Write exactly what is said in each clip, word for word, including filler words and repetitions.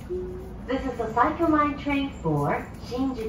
This is the Cycle Line train for 新宿。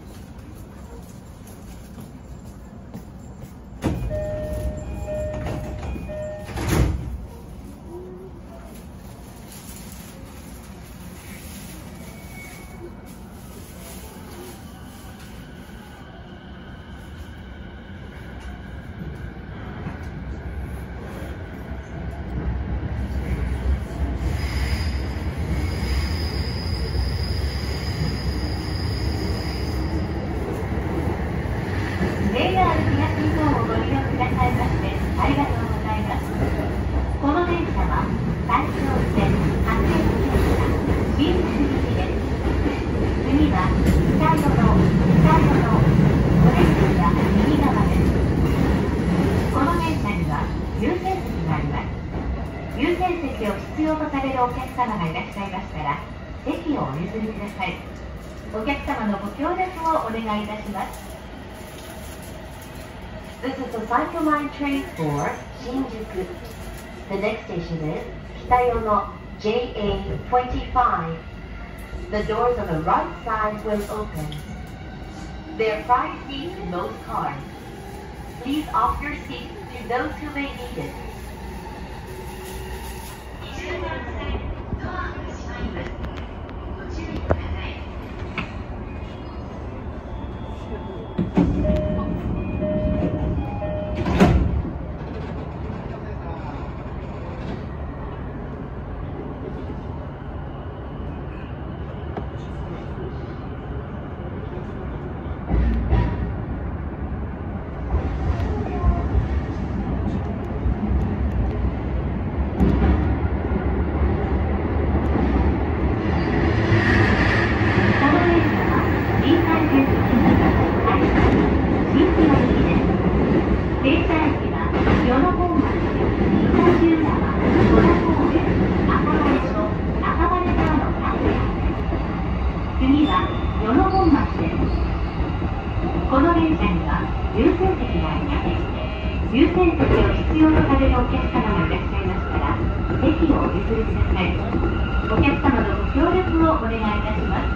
優先席を必要とされるお客様がいらっしゃいましたら、席をお譲りください。お客様のご協力をお願いいたします。This is the Cycle Line train for 新宿。The next station is 北与野 ジェイエーにじゅうご。The doors on the right side will open. There are five seats in most cars. Please offer your seat to those who may need it.この電車には優先席があります。優先席を必要とされるお客様がいらっしゃいましたら、席をお譲りください。お客様のご協力をお願いいたします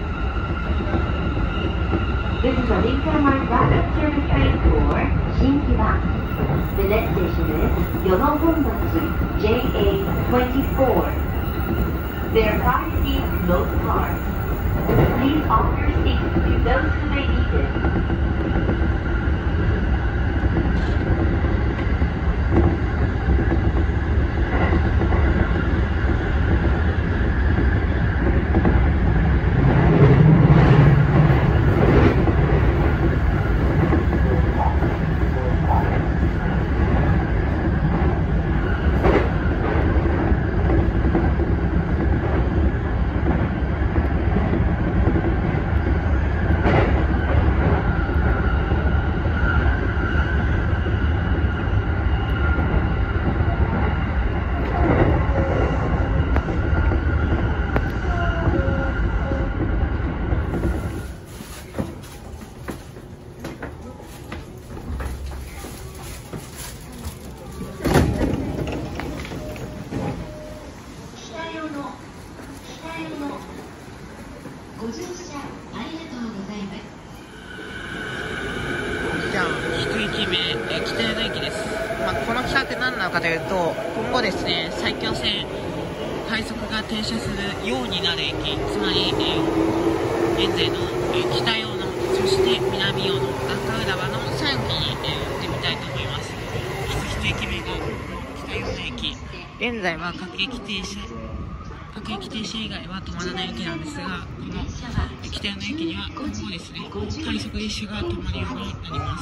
。This is a Lincoln Line Rapid Service Train for 新木場。The next station is 与野本町 ジェイエーにじゅうよん。There are five seats in most cars. Please offer your seat to those who may need it. この企画何なのかというと、今後ですね、埼京線快速が停車するようになる駅、つまり、えー、現在の、えー、北与野、そして南与野、中浦和のさん駅に、えー、乗ってみたいと思います。まずいち駅目が北与野駅。現在は各駅停車各駅停車以外は止まらない駅なんですが、この北与野駅には今後ですね、快速列車が止まるようになります。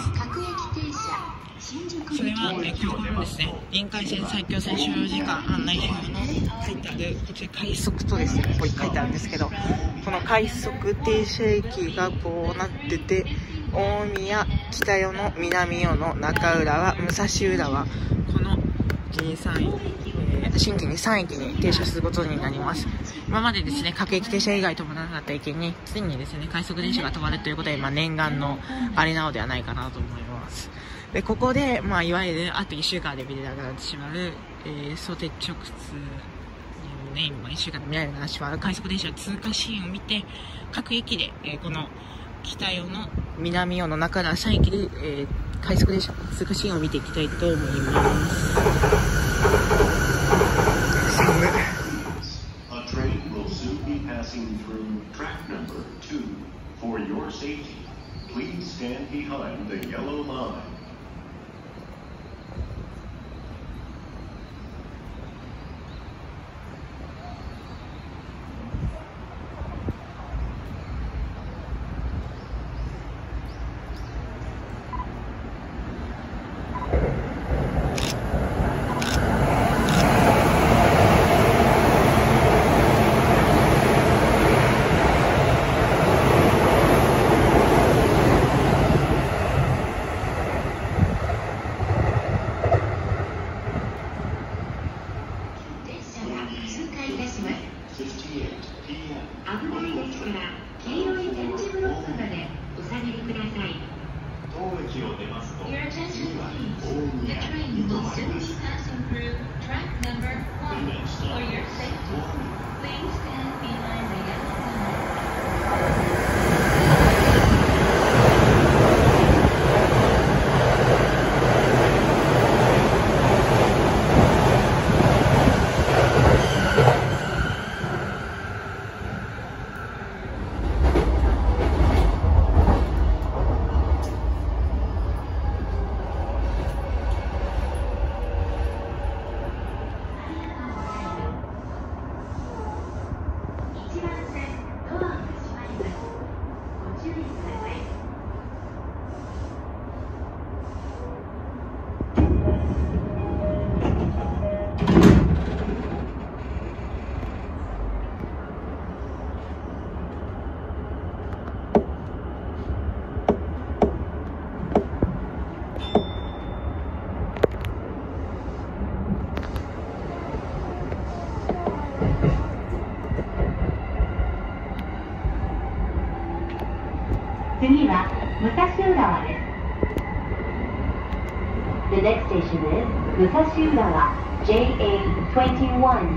それは、えー、このですね、臨海線埼京線所要時間案内表の書いてある、こちら快速とですね、ここに書いてあるんですけど、この快速停車駅がこうなってて、大宮、北与野、南与野、中浦和、武蔵浦和、このさん駅、えー、新規にさん駅に停車することになります。今までですね、各駅停車以外止まらなかった駅に、ついにですね、快速電車が止まるということで、まあ、念願のあれなのではないかなと思います。で、ここで、まあ、いわゆる、あといっしゅうかんで見れなくなってしまう、えー、相鉄直通、 ね、今いっしゅうかんで未来の話は快速電車通過シーンを見て、各駅で、えー、この北予の南予の中のさん駅で、えー、快速電車通過シーンを見ていきたいと思います。寒い。 A train will soon be passing through track number two. For your safety, please stand behind the yellow line. 次は武蔵浦和です。The next station is 武蔵浦和 ジェイエーにじゅういち。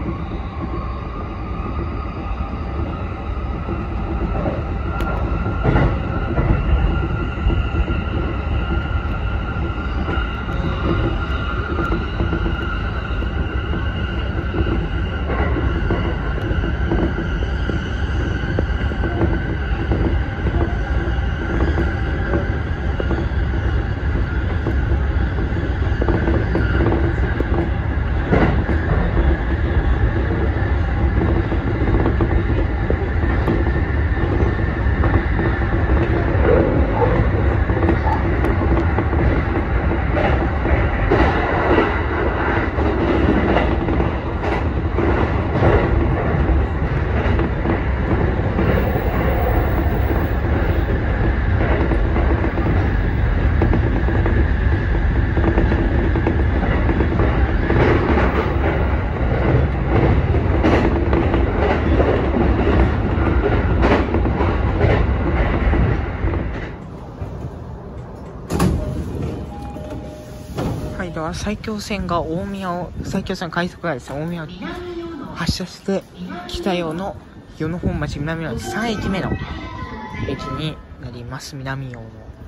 埼京線が大宮を埼京線快速がですね大宮を発車して北予の与野本町南予のさん駅目の駅になります。南予の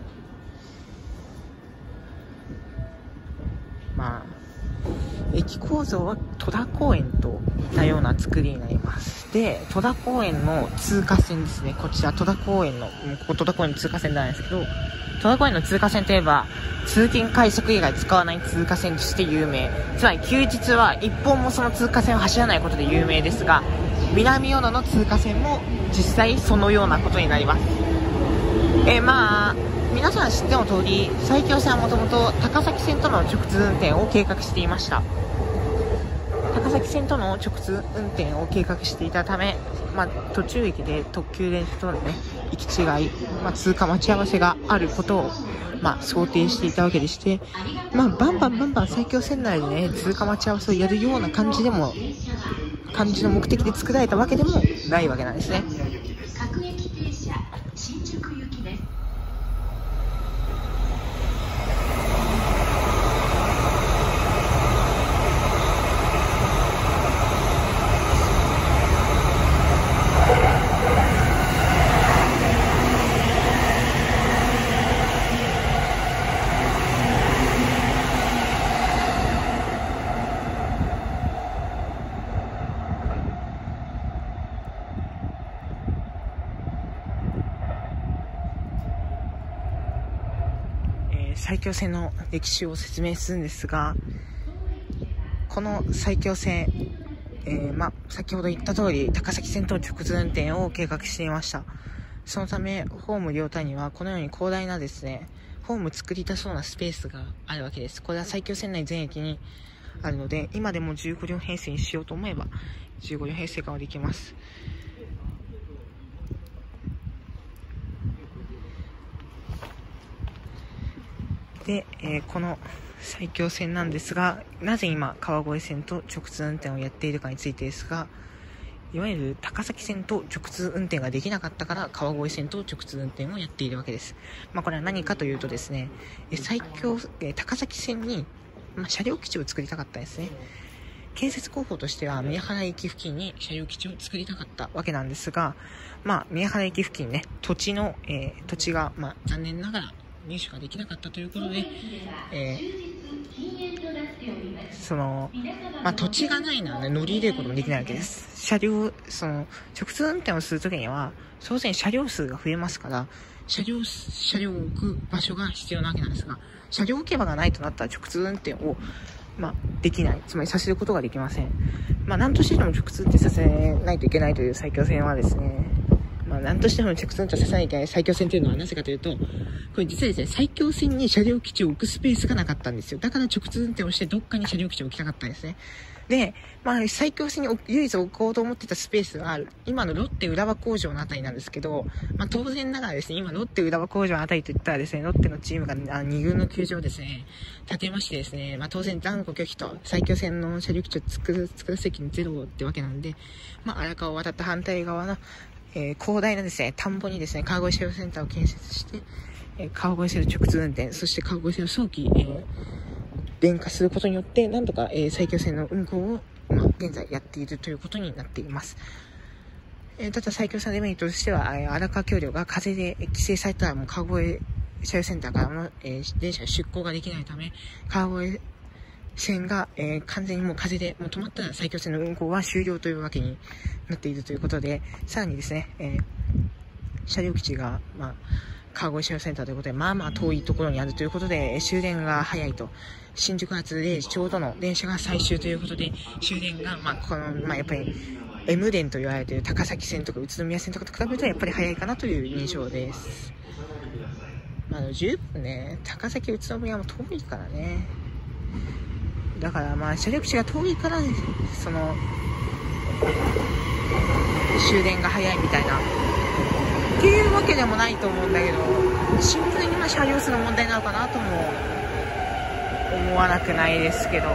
まあ駅構造は戸田公園と似たような作りになります。で戸田公園の通過線ですね。こちら戸田公園のここ戸田公園の通過線なんですけど、戸田公園の通過線といえば通勤快速以外使わない通過線として有名。つまり休日は一本もその通過線を走らないことで有名ですが、南与野の通過線も実際そのようなことになります。えー、まあ皆さん知っての通り埼京線はもともと高崎線との直通運転を計画していました。高崎線との直通運転を計画していたため、まあ、途中駅で特急電車との、ね、行き違い、まあ、通過待ち合わせがあることを、まあ、想定していたわけでして、まあ、バンバンバンバン埼京線内で、ね、通過待ち合わせをやるような感じでも感じの目的で作られたわけでもないわけなんですね。 各駅停車新宿行きです。 埼京線の歴史を説明するんですが、この埼京線、えー、ま、先ほど言った通り高崎線と直通運転を計画していました。そのためホーム両端にはこのように広大なですね、ホーム作りたそうなスペースがあるわけです。これは埼京線内全駅にあるので、今でもじゅうごりょう編成にしようと思えばじゅうごりょう編成化はできます。で、えー、この埼京線なんですが、なぜ今川越線と直通運転をやっているかについてですが、いわゆる高崎線と直通運転ができなかったから川越線と直通運転をやっているわけです。まあ、これは何かというとですね、埼京、高崎線に、まあ、車両基地を作りたかったんですね。建設候補としては宮原駅付近に車両基地を作りたかったわけなんですが、まあ、宮原駅付近ね、土地の、えー、土地が、まあ、残念ながら入手ができなかったということで、えーそのまあ、土地がないので乗り入れることもできないわけです。車両その直通運転をするときには当然車両数が増えますから、車両車両を置く場所が必要なわけなんですが、車両置き場がないとなったら直通運転を、まあ、できない、つまりさせることができません。まあ、何としてでも直通運転させないといけないという埼京線はですね、まあ、何としても直通運転させないといけない埼京線というのはなぜかというと、これ実はですね、埼京線に車両基地を置くスペースがなかったんですよ。だから直通運転をしてどっかに車両基地を置きたかったんですね。で、まあ、埼京線に唯一置こうと思ってたスペースがある。今のロッテ浦和工場のあたりなんですけど、まあ、当然ながらですね、今ロッテ浦和工場のあたりといったらですね、ロッテのチームがに軍の球場をですね、建てましてですね、まあ、当然断固拒否と埼京線の車両基地を作る、作らせる気にゼロってわけなんで、まあ、荒川を渡った反対側の、えー、広大なですね、田んぼにですね、川越車両センターを建設して、えー、川越線の直通運転、そして川越線の早期、えー、電化することによって、なんとか、えー、埼京線の運行を、まあ、現在やっているということになっています。えー、ただ埼京線のデメリットとしては、えー、荒川橋梁が風で規制されたら、もう川越車両センターからの、えー、電車出港ができないため、川越線が、えー、完全にもう風でもう止まったら埼京線の運行は終了というわけになっているということで、さらにですね、えー、車両基地が、まあ、川越車両センターということで、まあまあ遠いところにあるということで、終電が早いと。新宿発でちょうどの電車が最終ということで、終電が、まあ、この、まあ、やっぱり、M 電と言われている高崎線とか宇都宮線とかと比べるとやっぱり早いかなという印象です。まあ、十分ね、高崎宇都宮も遠いからね。だからまあ、車両基地が遠いから、その、終電が早いみたいな。っていうわけでもないと思うんだけど、シンプルにまあ車両数の問題なのかなとも思わなくないですけど、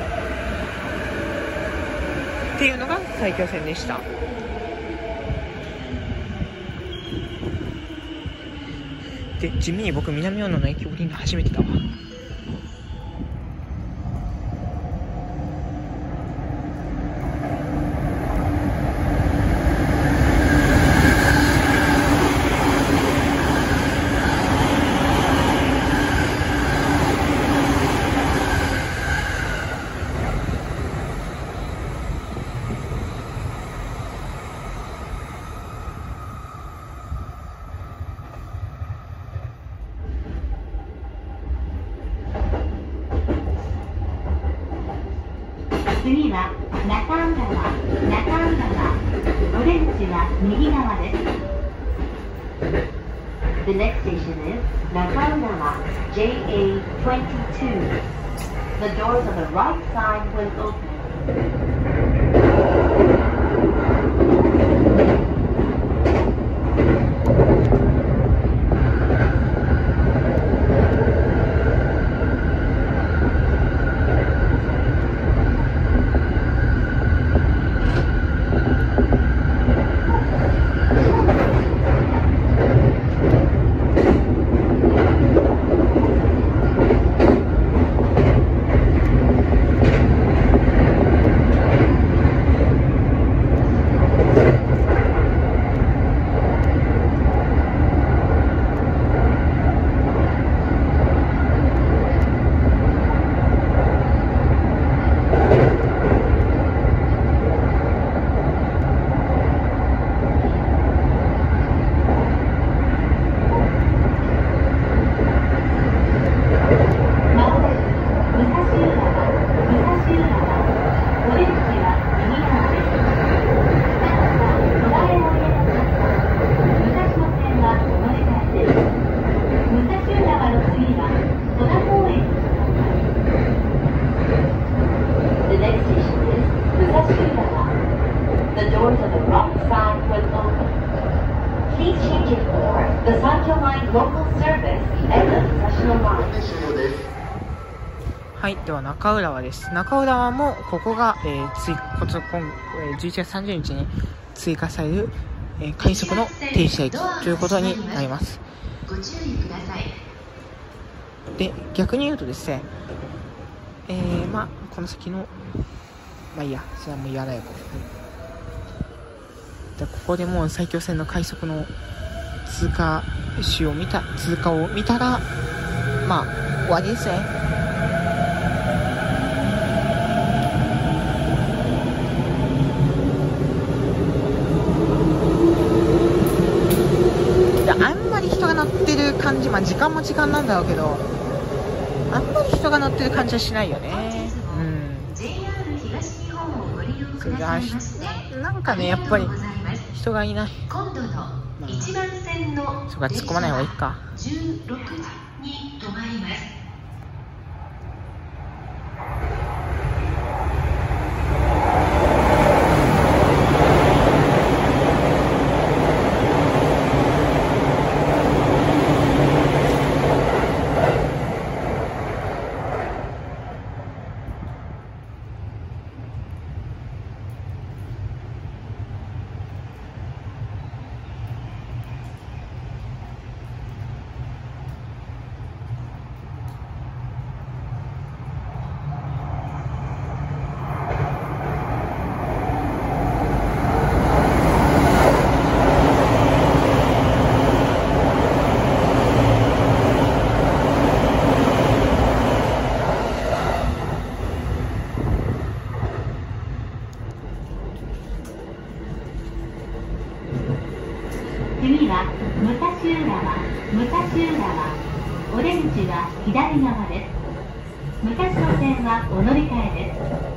っていうのが埼京線でした。で、地味に僕南大野の駅降りるの初めてだわ。 次は中浦和、中浦和、オレンジは右側です。The next station is Nakaurawa, J A twenty-two. The doors on the right side will open. Please change it for the Sankyo Line local service and the professional line. はい、では中浦和です。中浦和もここが、えー、追こちら今えー、じゅういちがつさんじゅうにちに追加される、えー、快速の停車駅ということになります。 ご注意ください。 で、逆に言うとですね、えー、まあこの先のまあいいや、それはもう言わないよ。で、ここでもう埼京線の快速の通過種を見た通過を見たら、まあ終わりですね。あんまり人が乗ってる感じ、まあ時間も時間なんだろうけど、あんまり人が乗ってる感じはしないよね。うん。それがなんかね、やっぱり人がいない。まあ、そこは突っ込まない方がいいか。 じゅうろくじに止まります。次は武蔵浦和、武蔵浦和、オレンジは左側です。武蔵野線はお乗り換えです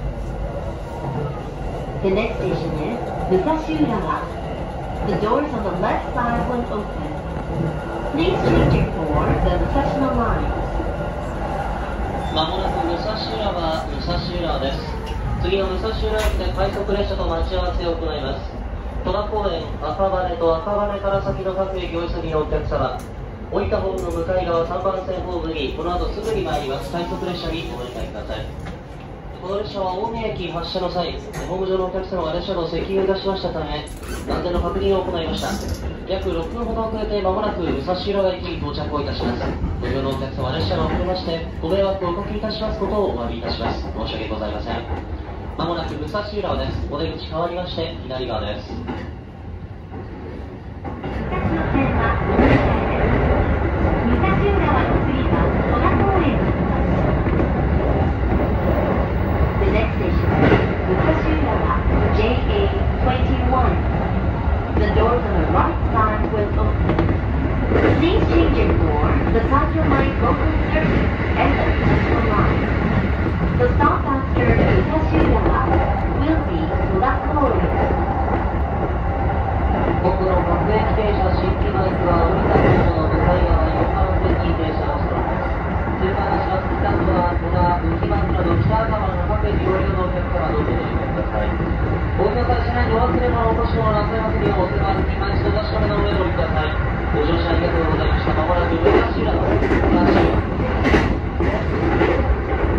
。The next station is 武蔵浦和. The doors on the left side will open. Please change it for the professional line. まもなく武蔵浦和、武蔵浦和です。次の武蔵浦駅で快速列車と待ち合わせを行います。戸田公園、赤羽と赤羽から先の各駅お急ぎのお客様、降りたホームの向かい側さんばん線ホームにこの後すぐに参ります快速列車にお乗り換えください。この列車は青梅駅発車の際、ホーム上のお客様が列車の席をいたしましたため、安全の確認を行いました。約ろっぷんほど遅れて間もなく武蔵浦和駅に到着をいたします。ご利用のお客様、列車が遅れましてご迷惑をおかけいたしますことをお詫びいたします。申し訳ございません。まもなく武蔵浦和です。お出口変わりまして左側です。 The next station is Mukashirawa J A twenty-one. The doors on the right side will open. Please change it for the Sankyo Line local service and the professional line. The stop after Mukashirawa will be Sudakori. 僕の各駅停車新木の駅は降りたホームの向かい側よんばん線に停車をしています。通過のします北区は戸田、浮間など北赤羽の各駅ご利用のお客様どうぞお乗り換えください。お降りの際車内にお忘れ物を落とし物をなさいますようお手間に今一度確かめの上でお降りください。ご乗車ありがとうございました。まもなく武蔵浦和です。武蔵浦和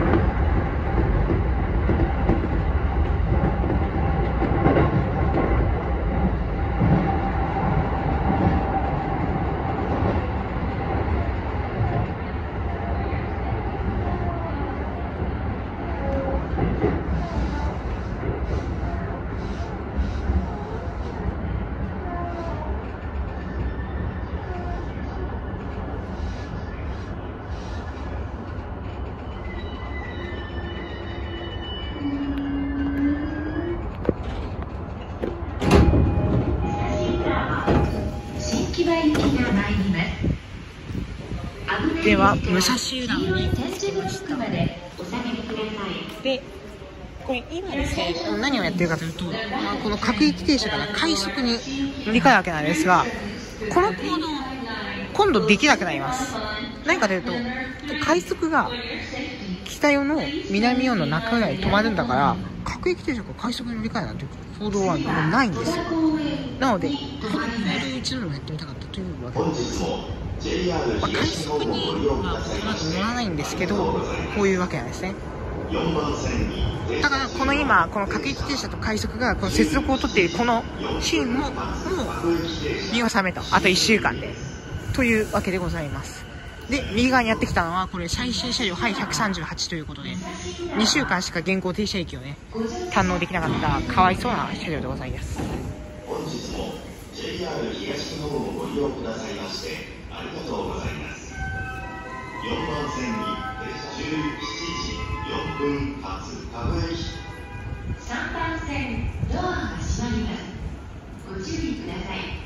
では武蔵浦和に着きました。で、これ今ですね、何をやってるかというと、まあ、この各駅停車から快速に乗り換えるわけなんですが、この行動今度できなくなります。何かというと、快速が北与の南与の中浦に止まるんだから、各駅停車から快速に乗り換えなんていう行動はもうないんですよ。なのでこの行動一度でもやってみたかったというわけです。まあ、快速にはこの後乗らないんですけど、こういうわけなんですね。だからこの今この各駅停車と快速がこの接続を取っているこのシーンももう見納めと、あといっしゅうかんでというわけでございます。で右側にやってきたのはこれ最新車両はいひゃくさんじゅうはちということで、にしゅうかんしか現行停車駅をね堪能できなかったかわいそうな車両でございます。 本日も ジェイアール 東日本をご利用くださいましてありがとうございます。よんばん線にじゅうしちじよんぷん発加賀駅。 さんばん線ドアが閉まります。ご注意ください。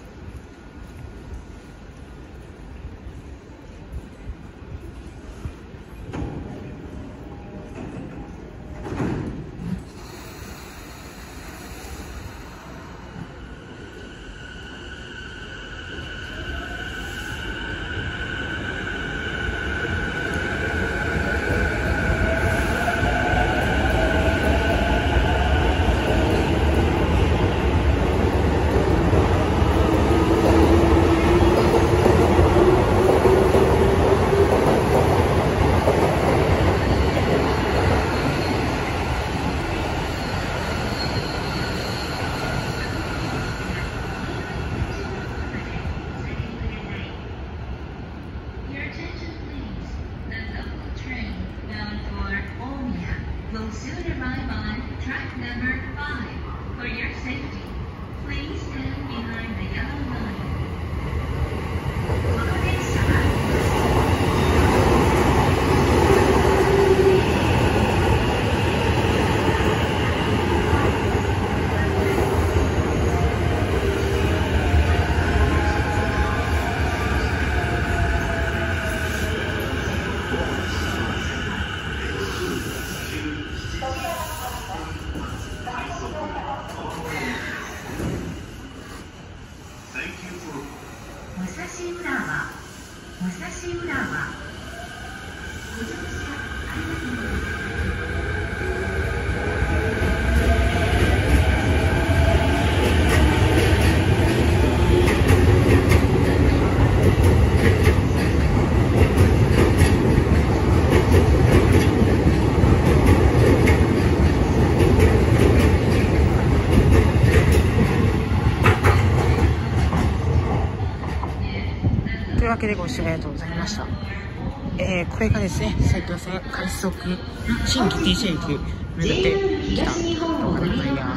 というわけでご視聴ありがとうございました。えー、これがですね、埼京線快速新規停車駅目指ってきた動画でございます。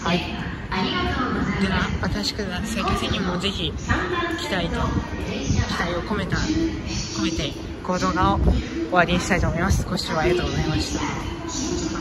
はい。では、新しくな埼京線にもぜひ期待と期待を込めた込めてこの動画を終わりにしたいと思います。ご視聴ありがとうございました。